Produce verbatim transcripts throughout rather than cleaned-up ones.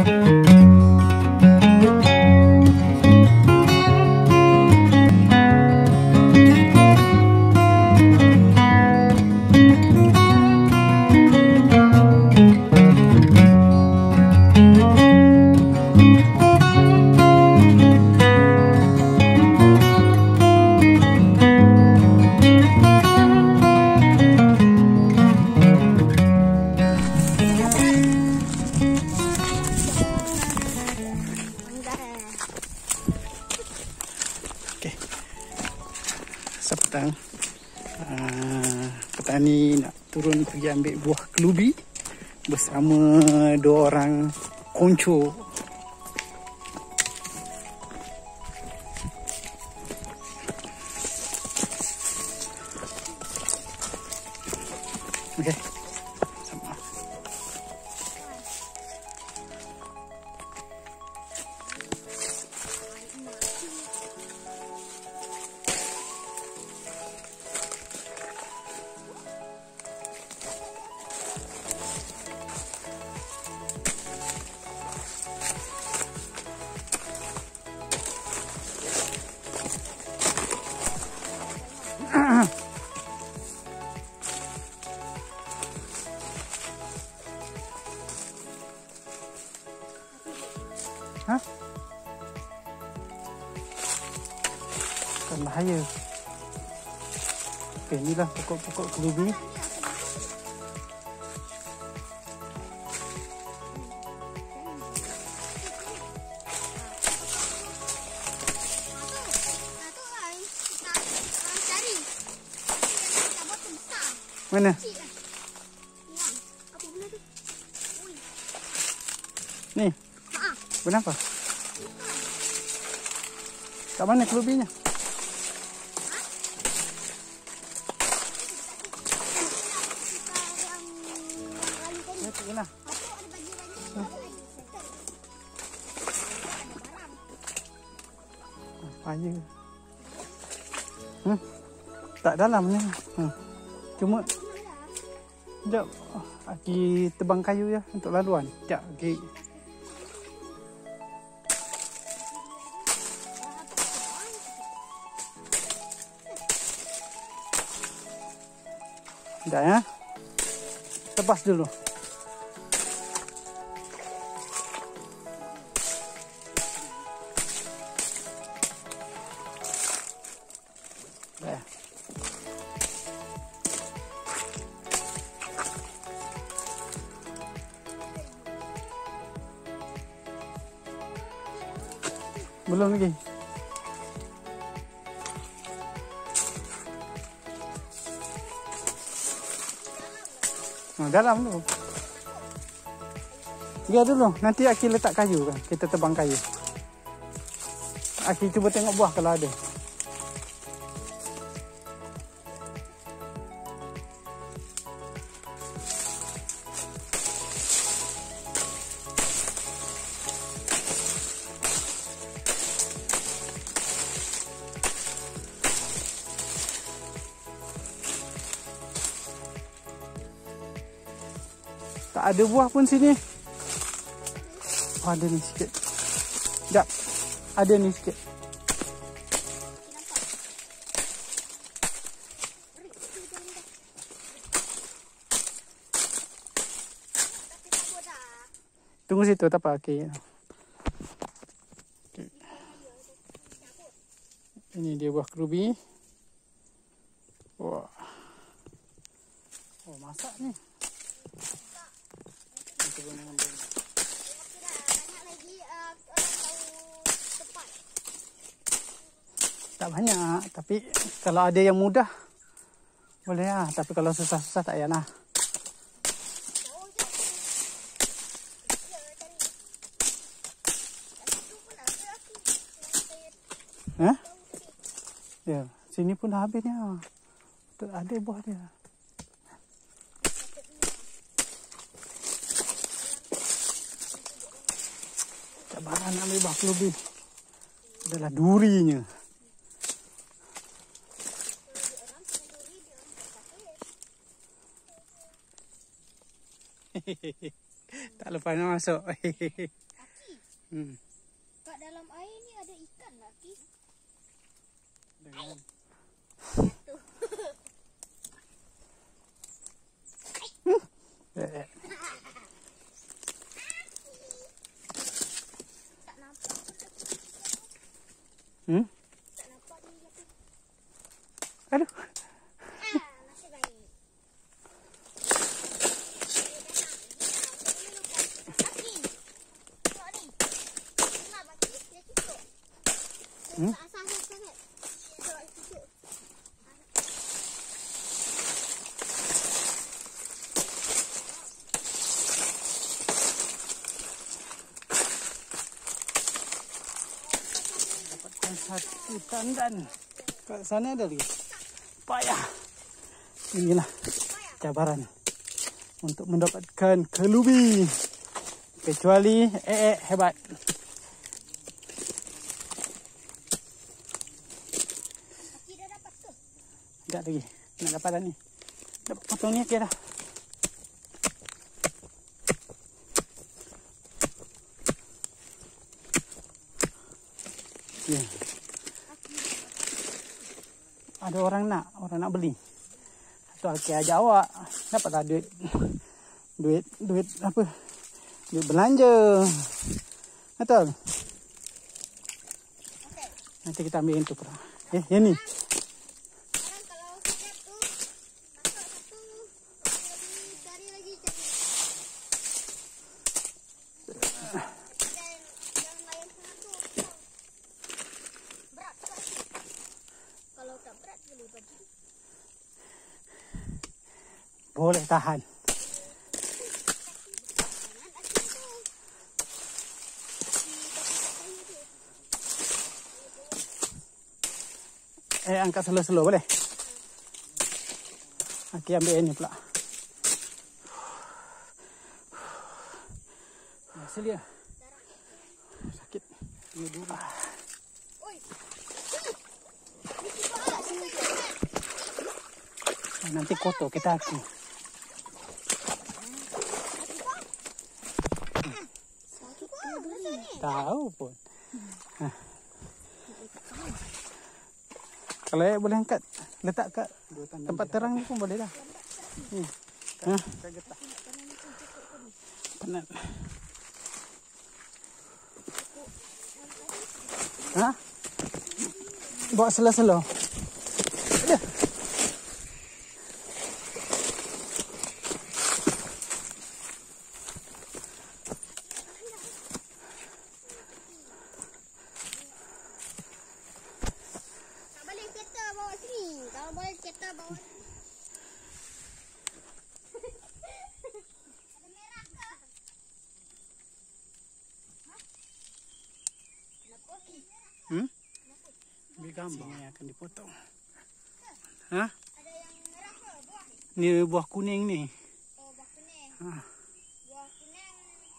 Petang uh, petani nak turun pergi ambil buah kelubi bersama dua orang konco. Okey. Sama. Ha? Bukan bahaya. Okey, inilah pokok-pokok kelubi. Mana? Ni. Kenapa? Kat mana kelubinya? Ya, tu lah. Apa je? Hmm? Tak dalam ni. Hmm. Cuma sekejap Aki tebang kayu ya untuk laluan. Sekejap Aki. Sekejap ya. Lepas dulu. Dah. Belum lagi. Nah, dalam dulu. Biar dulu. Nanti Aki letak kayu kan. Kita tebang kayu. Aki cuba tengok buah kalau ada. Tak ada buah pun sini. Oh, ada ni sikit. Sekejap. Ada ni sikit. Tunggu situ tak apa. Okey. Okay. Ini dia buah kerubi. Wah. Oh, masak ni. Tak banyak, tapi kalau ada yang mudah boleh lah. Tapi kalau susah-susah tak payah lah. Eh? Ya, sini pun dah habisnya. Ada buah dia. Cabaran nak ambil buah kelubi adalah durinya. Tak lupa nak masuk. Hmm. Kat dalam air ni ada ikan tak, Ki? Dengan Tuh. eh, eh. Tak nampak pun lagi. Hmm? Tak nampak ni lagi. Aduh. Ah, nasib baik. Hmm? Dapatkan satu tandan. Kat sana ada lagi. Payah. Inilah cabaran untuk mendapatkan kelubi. Kecuali eh, eh hebat. Tidak dapat ke? Tak lagi. Nak dapat dah ni. Dapat potong ni okey dah. Ya. Ada orang nak, orang nak beli. Atau okey ajak awak. Dapatlah duit. Duit, duit apa? Duit belanja. Betul? Okey. Nanti kita ambil yang tu pula. Eh, yang ni. Sekarang kalau kita tu tangkap satu, lagi cari lagi cari. Dan yang lain sana tu berat tak? Kalau tak berat boleh bagi. Boleh tahan. Jangan asyik tu. Di bagi dia. Eh, angkat slow-slow boleh? Okey, ambil yang ni pula. Hasil dia. Sakit. Ini dulu. Oi. Ni cuba lah kita ikan. Nanti kotor kita aku. Sakit ke rasa ni? Tahu pun. Ha. Kalau eh, boleh angkat, letak kat tempat terang ni pun boleh dah. Ni. Ha? Penat. Ha? Bawa slow-slow. Ada. Tak boleh kereta bawa sini. Kalau boleh kereta bawa sini. Ada merah ke? Ha? Kenapa? Hmm? Ambil gambar ni akan dipotong. Ha? Ada yang merah ke buah ni? Ni buah kuning ni. Oh, buah kuning. Ha. Buah kuning.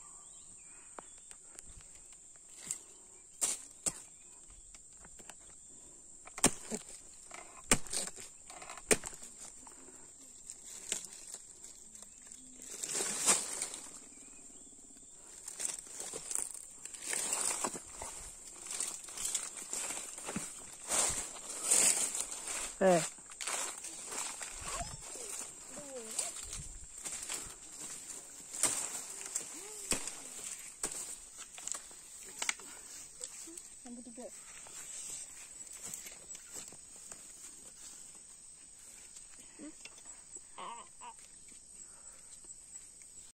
Eh. Nombor tiga.